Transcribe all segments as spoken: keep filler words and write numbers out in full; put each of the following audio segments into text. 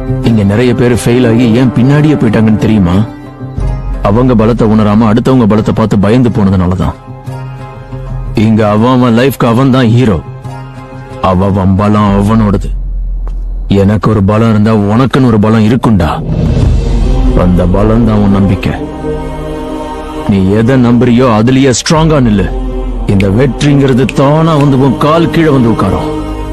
இங்க நிறைய பேர் ஃபெயில் ஆகி ஏன் பின்னாடியே போயிட்டாங்கன்னு தெரியுமா? அவங்க பலத்தை உணராம அடுத்தவங்க பலத்தை பார்த்து பயந்து போனதுனாலதான். இங்க அவன் லைஃப்க்கு அவன் தான் ஹீரோ. அவன் பலம் அவனோடது. எனக்கு ஒரு பலம் இருந்தா உனக்குன்னு ஒரு பலம் இருக்குண்டா. அந்த பலம் தான் உன் நம்பிக்கை. நீ எதை நம்புறியோ அதுலயே ஸ்ட்ராங்கா நில்லு. இந்த வெற்றிங்கிறது தானா வந்து உன் கால் கீழே வந்து உட்காரும்.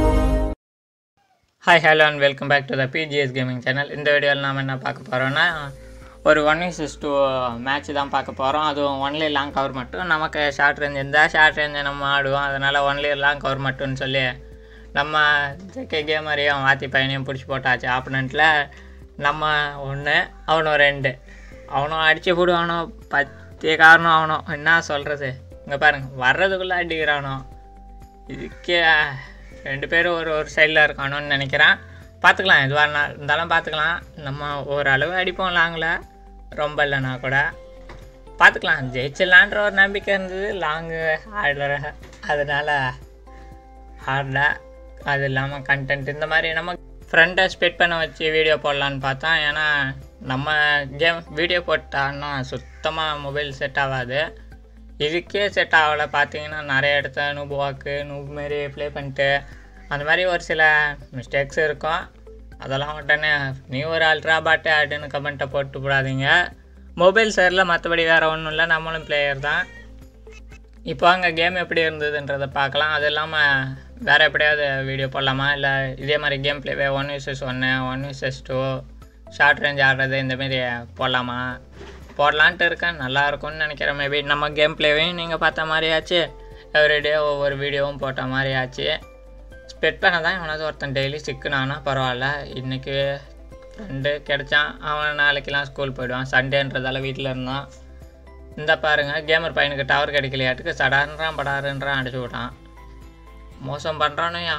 Hi hello and welcome back to the PGS gaming channel. இந்த வீடியோவில் நாம் என்ன பார்க்க போகிறோன்னா, ஒரு ஒன் விசஸ் டூ மேட்ச் தான் பார்க்க போகிறோம். அதுவும் ஒன்லி லாங் கவர் மட்டும். நமக்கு ஷார்ட் ரேஞ்ச் இருந்தால் ஷார்ட் ரேஞ்சை நம்ம ஆடுவோம். அதனால் ஒன்லி லாங் கவர் மட்டும்னு சொல்லி நம்ம ஜேகே கேமரையும் வாத்தி பையனையும் பிடிச்சி போட்டாச்சு. ஆப்பனண்ட்டில் நம்ம ஒன்று, அவனும் ரெண்டு. அவனும் அடித்து போடுவானோ, பத்திய காரணம் அவனும். என்ன சொல்கிறது, இங்கே பாருங்கள், வர்றதுக்குள்ளே அடிக்கிறானோ. இதுக்கே ரெண்டு பேரும் ஒரு ஒரு சைடில் இருக்கானோன்னு நினைக்கிறேன். பார்த்துக்கலாம், எதுவாக இருந்தாலும் பார்த்துக்கலாம். நம்ம ஓரளவு அடிப்போம் லாங்கில், ரொம்ப இல்லைனா கூட பார்த்துக்கலாம். ஜெயிச்சிடலான்ற ஒரு நம்பிக்கை இருந்தது. லாங்கு ஆடுற அதனால் ஆடல. அது இல்லாமல் கண்டென்ட் இந்த மாதிரி நம்ம ஃப்ரெண்டை ஸ்பெட் பண்ண வச்சு வீடியோ போடலான்னு பார்த்தோம். ஏன்னா நம்ம கேம் வீடியோ போட்டான்னா சுத்தமாக மொபைல் செட் ஆகாது. இதுக்கே செட் ஆகலை. பார்த்தீங்கன்னா நிறைய இடத்த நூபு வாக்கு நூபு மாரி ப்ளே பண்ணிட்டு அந்த மாதிரி ஒரு சில மிஸ்டேக்ஸ் இருக்கும். அதெல்லாம் உடனே நீ ஒரு அல்ட்ரா பாட்டு ஆட்டுன்னு கமெண்ட்டை போட்டு போடாதீங்க. மொபைல் சரியில், மற்றபடி வேறு ஒன்றும் இல்லை, நம்மளும் பிளேயர் தான். இப்போ அங்கே கேம் எப்படி இருந்ததுன்றதை பார்க்கலாம். அது இல்லாமல் வேறு எப்படியாவது வீடியோ போடலாமா, இல்லை இதே மாதிரி கேம் பிளேவே ஒன் விசஸ் ஒன்று one versus two short range ஆடுறது இந்தமாரி போடலாமா போடலான்ட்டு இருக்கேன். நல்லாயிருக்கும்னு நினைக்கிறேன். மேபி நம்ம கேம் பிளேவையும் நீங்கள் பார்த்த மாதிரியாச்சு, எவ்ரிடே ஒவ்வொரு வீடியோவும் போட்ட மாதிரியாச்சு. ஸ்பெட் பண்ண தான் இவனாவது ஒருத்தன் டெய்லி சிக்குனானா பரவாயில்ல. இன்றைக்கி ஃப்ரெண்டு கிடச்சான். அவன் நாளைக்கெலாம் ஸ்கூல் போயிடுவான். சண்டேன்றதால வீட்டில் இருந்தான். இந்த பாருங்கள், கேமர் பையனுக்கு டவர் கிடைக்கலையாட்டுக்கு சடான்றான் படாருன்றான் அடிச்சு விட்டான். மோசம் பண்ணுறானுயா.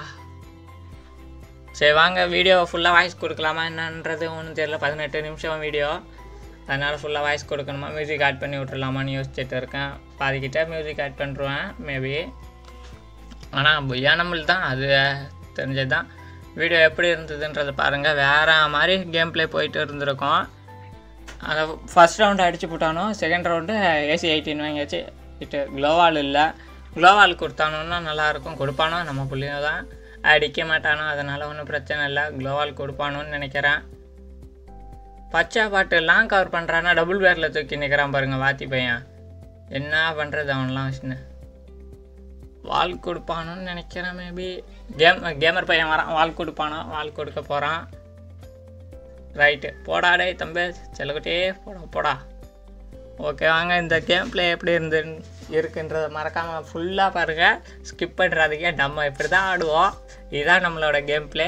சரி வாங்க, வீடியோ ஃபுல்லாக வாய்ஸ் கொடுக்கலாமா என்னன்றது ஒன்றும் தெரியல. பதினெட்டு நிமிஷம் வீடியோ, அதனால் ஃபுல்லாக வாய்ஸ் கொடுக்கணுமா, மியூசிக் ஆட் பண்ணி விட்டுடலாமான்னு யோசிச்சுட்டு இருக்கேன். பாதிக்கிட்ட மியூசிக் ஆட் பண்ணுறேன் மேபி. ஆனால் புயானமில் தான், அது தெரிஞ்சது தான். வீடியோ எப்படி இருந்ததுன்றதை பாருங்கள். வேறு மாதிரி கேம் பிளே போயிட்டு இருந்திருக்கோம். அந்த ஃபஸ்ட் ரவுண்டு அடித்து போட்டானோ, செகண்ட் ரவுண்டு ஏசி எயிட்டீன் வாங்கியாச்சு. இட்டு க்ளோவால் இல்லை, க்ளோவால் கொடுத்தானோன்னா நல்லாயிருக்கும். கொடுப்பானோ நம்ம பிள்ளைங்க தான், அடிக்க மாட்டானோ, அதனால் ஒன்றும் பிரச்சனை இல்லை. க்ளோவால் கொடுப்பானோன்னு நினைக்கிறேன். பச்சை பாட்டு லாங் கவர் பண்ணுறான்னா டபுள் பேரில் தூக்கி நிற்கிறான் பாருங்கள் வாத்தி பையன். என்ன பண்ணுறது அவன்லாம் வச்சுன்னு. வால் கொடுப்பானோன்னு நினைக்கிறேன் மேபி. கேம் கேமர் பையன் வரான், வால் கொடுப்பானோ, வால் கொடுக்க போகிறான். ரைட்டு, போடாடே தம்பி செல்லக்குட்டே போடா போடா. ஓகே வாங்க, இந்த கேம் பிளே எப்படி இருந்து இருக்குன்றதை மறக்காமல் ஃபுல்லாக பாருங்கள். ஸ்கிப் பண்ணுறதுக்கே நம்ம இப்படி தான் ஆடுவோம். இதுதான் நம்மளோட கேம் பிளே.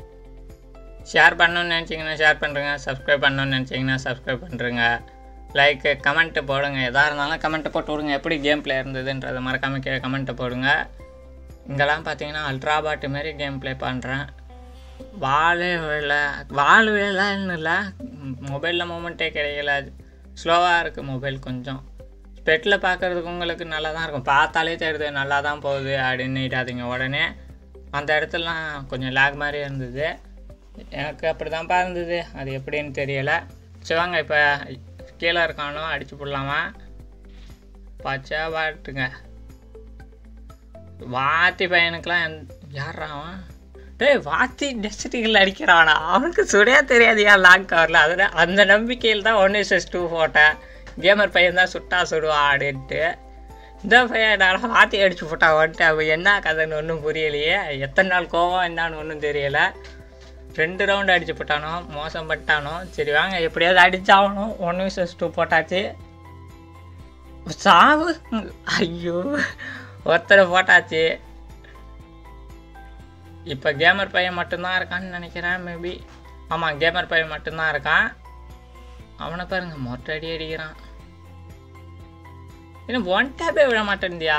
ஷேர் பண்ணணுன்னு நினச்சிங்கன்னா ஷேர் பண்ணுறேங்க, சப்ஸ்கிரைப் பண்ணணுன்னு நினச்சிங்கன்னா சப்ஸ்கிரைப் பண்ணுறேங்க, லைக்கு கமெண்ட்டு போடுங்க. எதாக இருந்தாலும் கமெண்ட்டை போட்டு விடுங்க. எப்படி கேம் பிளே இருந்ததுன்றதை மறக்காமல் கே கமெண்ட்டை போடுங்க. இங்கெல்லாம் பார்த்தீங்கன்னா அல்ட்ரா பாட்டு மாரி கேம் பிளே பண்ணுறேன். வாழே விழ வாழ் விழன்னு இல்லை, மொபைலில் மூமெண்ட்டே கிடைக்கல. ஸ்லோவாக இருக்குது மொபைல் கொஞ்சம். ஸ்பெட்டில் பார்க்குறதுக்கு உங்களுக்கு நல்லா தான் இருக்கும். பார்த்தாலே தெரியுது நல்லா தான் போகுது அப்படின்னுட்டாதீங்க உடனே. அந்த இடத்துலலாம் கொஞ்சம் லேக் மாதிரி இருந்தது. எனக்கு அப்படி தான்ப்பா இருந்தது, அது எப்படின்னு தெரியலை. சரி வாங்க, இப்போ கீழே இருக்கானோ அடித்து போடலாமா. பச்சா பாட்டுங்க வாத்தி பையனுக்கெலாம் எந் யாரா அவன்? டேய் வாத்தி டெஸ்டிகள் அடிக்கிறானா? அவனுக்கு சுடையா தெரியாதியா லாங் கவரில். அதில் அந்த நம்பிக்கையில் தான் ஒன் விசஸ் டூ போட்டேன். கேமர் பையன் தான் சுட்டா சுடுவா அப்படின்ட்டு. இந்த பையன் நான் வாத்தி அடிச்சு போட்டா வந்துட்டு அவன் என்ன கதைன்னு ஒன்றும் புரியலையே. எத்தனை நாள் கோவம் என்னான்னு ஒன்றும் தெரியலை. ரெண்டு ரவுண்டு அடிச்சு போட்டானோ, மோசம் பட்டானோ. சரி வாங்க, எப்படியாவது அடிச்சாகணும். ஒன் விசஸ் டூ போட்டாச்சு. சாவு, ஐயோ ஒருத்தரை போட்டாச்சு. இப்போ கேமர் பையன் மட்டும்தான் இருக்கான்னு நினைக்கிறேன் மேபி. ஆமாம், கேமர் பையன் மட்டும்தான் இருக்கான். அவனை பாருங்க மொட்டை அடி அடிக்கிறான். இன்னும் ஒன் டேப்பே விட மாட்டேன்டியா.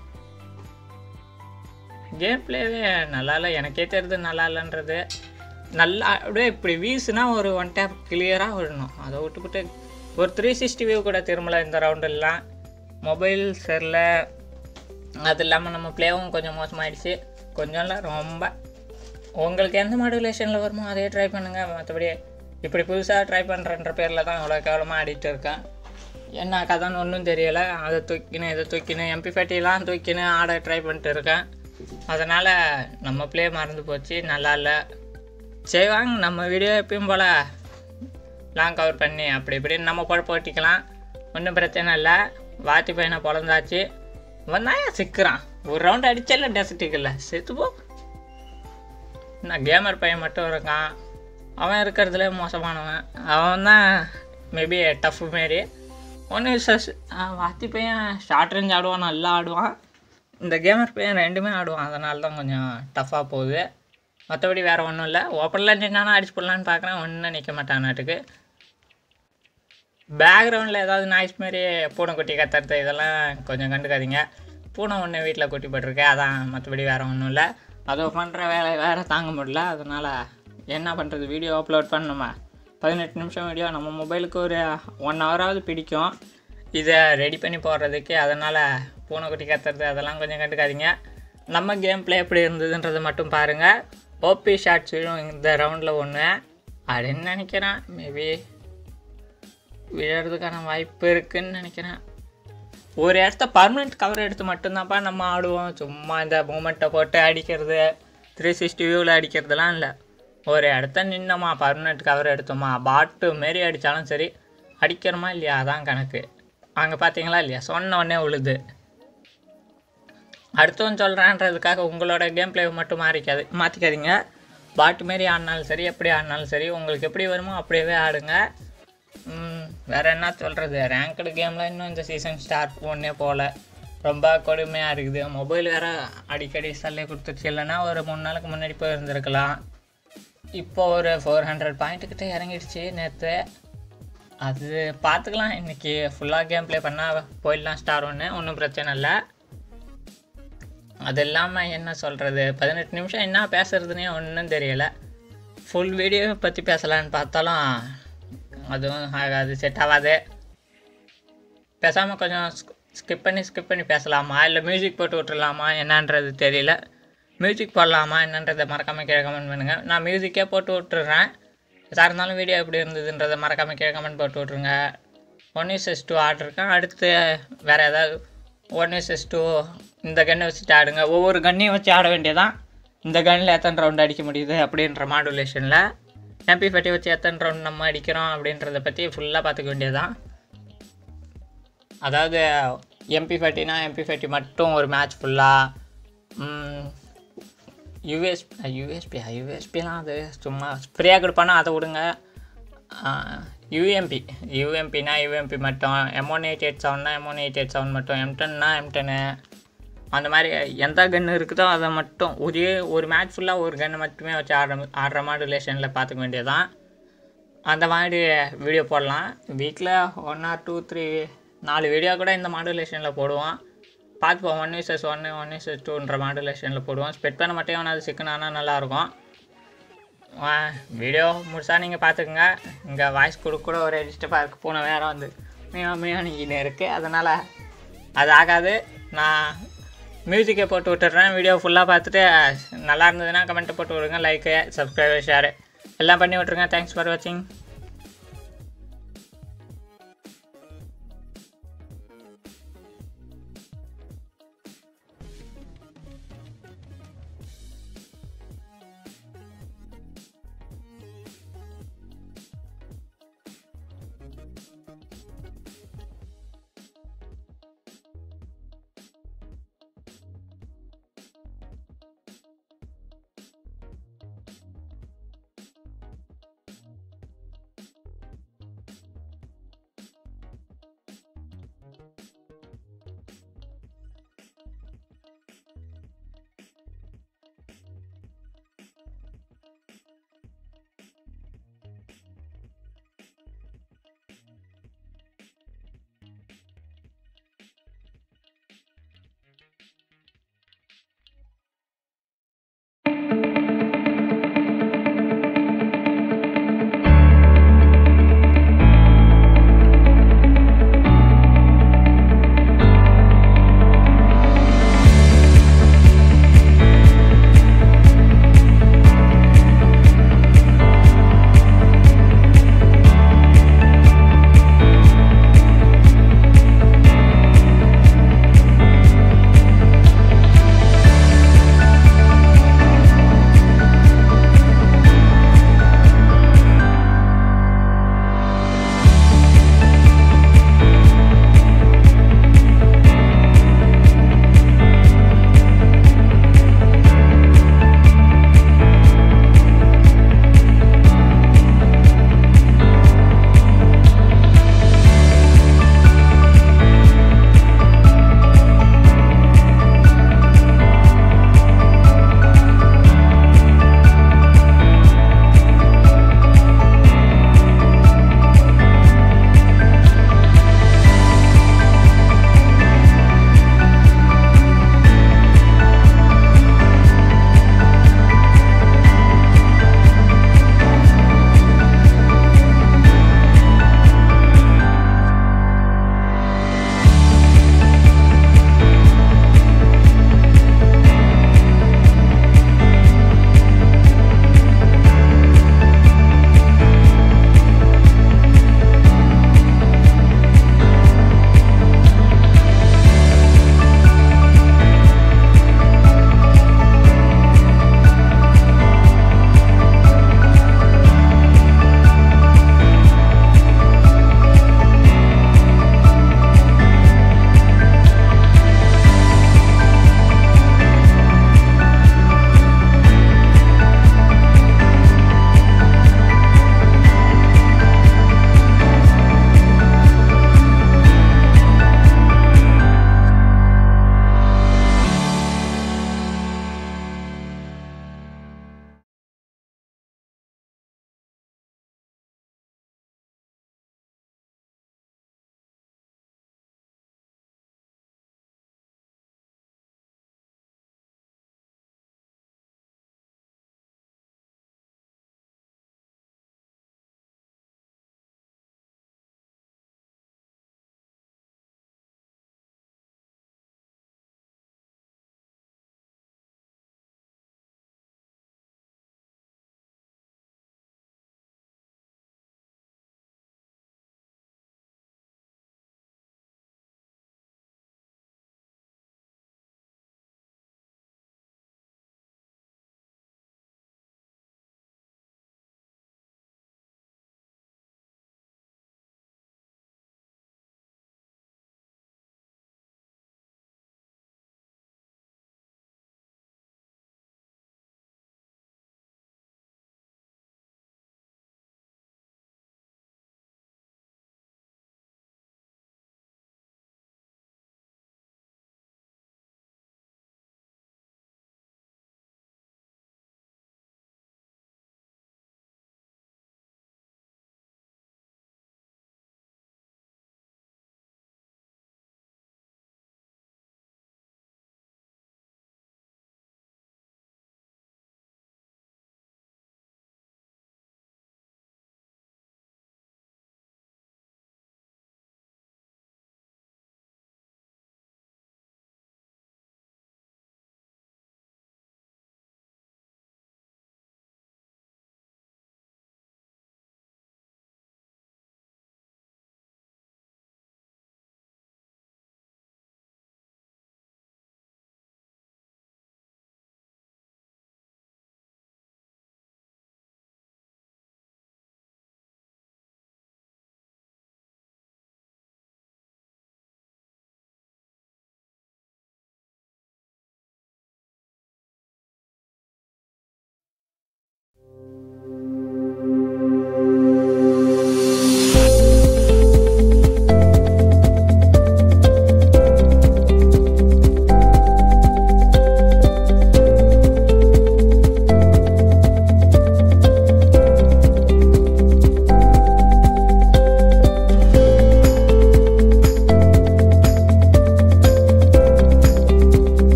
கேம் பிளேவே நல்லா இல்லை, எனக்கே தெரியுது நல்லா இல்லைன்றது. நல்லா அப்படியே இப்படி வீசுனா ஒரு ஒன் டேப் கிளியராக விடணும். அதை விட்டுவிட்டு ஒரு த்ரீ சிக்ஸ்டி வியூ கூட திரும்பல இந்த ரவுண்டெல்லாம். மொபைல் சரியில், அது இல்லாமல் நம்ம பிளேவும் கொஞ்சம் மோசமாகிடுச்சு. கொஞ்சம் இல்லை ரொம்ப உங்களுக்கு எந்த மாடுலேஷனில் வருமோ அதே ட்ரை பண்ணுங்கள். மற்றபடி இப்படி புதுசாக ட்ரை பண்ணுறன்ற பேரில் தான் அவ்வளோ கேவலமாக ஆடிட்டு இருக்கேன். என்ன கதைன்னு ஒன்றும் தெரியலை. அதை தூக்கின்னு இதை தூக்கின்னு எம்பி ஃபேட்டிலாம் தூக்கின்னு ஆட ட்ரை பண்ணிட்டு இருக்கேன். அதனால் நம்ம ப்ளே மறந்து போச்சு, நல்லா இல்லை. சரி வாங்க, நம்ம வீடியோ எப்பயும் போல் லாங் கவர் பண்ணி அப்படி இப்படின்னு நம்ம குழப்ப ஓட்டிக்கலாம். ஒன்றும் பிரச்சனை இல்லை. வாத்தி பையனை பிறந்தாச்சு. வந்தாயா சிக்கிறான், ஒரு ரவுண்டு அடித்தால டெசர்ட்டுக்குள்ள செத்துப்போ. நான் கேமர் பையன் மட்டும் இருக்கான், அவன் இருக்கிறதுல மோசமானவன். அவன் தான் மேபி டஃப்பு மாரி. ஒன்று விசஸ் வாத்தி பையன் ஷார்ட் ரேஞ்ச் ஆடுவான், நல்லா ஆடுவான். இந்த கேமர் பையன் ரெண்டுமே ஆடுவான், அதனால தான் கொஞ்சம் டஃப்பாக போகுது. மற்றபடி வேறு ஒன்றும் இல்லை. ஓப்பனில் நின்னானா அடிச்சு போடலான்னு பார்க்குறேன், ஒன்றும் நிற்க மாட்டான் நாட்டுக்கு. பேக்ரவுண்டில் ஏதாவது நாய்ஸ் மாரி பூனை குட்டி கத்துறது இதெல்லாம் கொஞ்சம் கண்டுக்காதீங்க. பூனை ஒன்று வீட்டில் குட்டி போட்டிருக்கேன், அதான். மற்றபடி வேறு ஒன்றும் இல்லை. அதை பண்ணுற வேலை வேறு தாங்க முடியல, அதனால் என்ன பண்ணுறது, வீடியோ அப்லோட் பண்ணணுமா. பதினெட்டு நிமிஷம் வீடியோ நம்ம மொபைலுக்கு ஒரு ஒன் ஹவராவது பிடிக்கும் இதை ரெடி பண்ணி போடுறதுக்கு. அதனால் பூனைக்குட்டி கத்துறது அதெல்லாம் கொஞ்சம் கண்டுக்காதீங்க. நம்ம கேம் ப்ளே எப்படி இருந்ததுன்றதை மட்டும் பாருங்கள். ஓபி ஷாட்ஸ் விழும் இந்த ரவுண்டில் ஒன்று அப்படின்னு நினைக்கிறேன். மேபி விழுறதுக்கான வாய்ப்பு இருக்குதுன்னு நினைக்கிறேன். ஒரு இடத்த பர்மனெண்ட் கவர் எடுத்து மட்டும்தான்ப்பா நம்ம ஆடுவோம். சும்மா இந்த மூமெண்ட்டை போட்டு அடிக்கிறது, த்ரீ சிக்ஸ்டி வியூவில் அடிக்கிறதுலாம் இல்லை. ஒரு இடத்த நின்னோமா, பர்மனெண்ட் கவர் எடுத்தோமா, பாட்டு மாரி அடித்தாலும் சரி அடிக்கிறோமா இல்லையா, அதான் கணக்கு. அங்கே பார்த்தீங்களா இல்லையா, சொன்ன உடனே உழுது. அடுத்தவன் சொல்கிறான்றதுக்காக உங்களோட கேம் பிளே மட்டும் மாறிக்காது மாற்றிக்காதீங்க. பாட்டு மாரி ஆடினாலும் சரி, எப்படி ஆடினாலும் சரி, உங்களுக்கு எப்படி வருமோ அப்படியே ஆடுங்க. வேறு என்ன சொல்கிறது, ரேங்க்டு கேமில் இன்னும் இந்த சீசன் ஸ்டார்ட் ஒன்றே போகல, ரொம்ப கொடுமையாக இருக்குது. மொபைல் வேறு அடிக்கடி சல்லே கொடுத்துருச்சு, இல்லைன்னா ஒரு மூணு நாளுக்கு முன்னாடி போய் இருந்திருக்கலாம். இப்போ ஒரு ஃபோர் ஹண்ட்ரட் பாயிண்ட்டுக்கிட்ட இறங்கிடுச்சு நேற்று. அது பார்த்துக்கலாம், இன்றைக்கி ஃபுல்லாக கேம் ப்ளே பண்ணால் போயிடலாம் ஸ்டார் ஒன்று, ஒன்றும் பிரச்சனை இல்லை. அது இல்லாமல் என்ன சொல்கிறது, பதினெட்டு நிமிஷம் என்ன பேசுகிறதுனே ஒன்றும் தெரியலை. ஃபுல் வீடியோ பற்றி பேசலான்னு பார்த்தாலும் அதுவும் ஆகாது, செட் ஆகாது. பேசாமல் கொஞ்சம் ஸ்கிப் பண்ணி ஸ்கிப் பண்ணி பேசலாமா, இல்லை மியூசிக் போட்டு விட்டுடலாமா என்னன்றது தெரியல. மியூசிக் போடலாமா என்னன்றதை மறக்காமல் கீழே கமெண்ட் பண்ணுங்கள். நான் மியூசிக்கே போட்டு விட்டுறேன். எதாக இருந்தாலும் வீடியோ எப்படி இருந்ததுன்றதை மறக்காமல் கீழே கமெண்ட் போட்டு விட்ருங்க. ஒன் இஸ் எஸ் டூ ஆடிருக்கேன். அடுத்து வேறு ஏதாவது ஒன் இஸ் எஸ் டூ இந்த கன்னை வச்சுட்டு ஆடுங்க. ஒவ்வொரு கன்னையும் வச்சு ஆட வேண்டியதான். இந்த கன்னில் எத்தனை ரவுண்டு அடிக்க முடியுது அப்படின்ற மாடுலேஷனில், எம்பி ஃபேட்டி வச்சு எத்தனை ரவுண்ட் நம்ம அடிக்கிறோம் அப்படின்றத பற்றி ஃபுல்லாக பார்த்துக்க வேண்டியதான். அதாவது எம்பி ஃபேட்டினா எம்பி ஃபேட்டி மட்டும் ஒரு மேட்ச் ஃபுல்லாக. யூஎஸ் யூஎஸ்பி யூஎஸ்பிலாம் அது சும்மா ஃப்ரீயாக கொடுப்பானா அதை விடுங்க. யூஎம்பி யூஎம்பினா யூஎம்பி மட்டும், எம் ஒன் எயிட் எயிட் செவன்னா M one eight eight seven மட்டும், எம் டென்னா எம் டென்னு, அந்த மாதிரி எந்த கன்று இருக்குதோ அதை மட்டும் ஒரே ஒரு மேட்ச் ஃபுல்லாக ஒரு கன்று மட்டுமே வச்சு ஆடுற ஆடுற மாடுலேஷனில் பார்த்துக்க வேண்டியதான். அந்த மாதிரி வீடியோ போடலாம். வீக்கில் ஒன் ஆர் டூ த்ரீ நாலு வீடியோ கூட இந்த மாடுலேஷனில் போடுவோம். பார்த்துப்போம். ஒன் விசஸ் ஒன்று ஒன் விசஸ் டூன்ற மாடுலேஷனில் போடுவோம். ஸ்பெட் பண்ண மட்டும் ஒன்றாவது சிக்கனானா நல்லாயிருக்கும். வீடியோ முடிச்சா நீங்கள் பார்த்துக்குங்க. இங்கே வாய்ஸ் கொடுக்க கூட ஒரு டிஸ்டர்பாக இருக்குது, பூனை வேறு வந்து மியா மியானிக்கின்னு இருக்குது, அதனால் அது ஆகாது. நான் மியூசிக்கை போட்டு விட்டுடுறேன். வீடியோ ஃபுல்லாக பார்த்துட்டு நல்லா இருந்ததுன்னா கமெண்ட்டை போட்டு விடுங்க, லைக்கு, சப்ஸ்கிரைபர், ஷேரு எல்லாம் பண்ணி விட்ருங்க. தேங்க்ஸ் ஃபார் வாட்சிங்.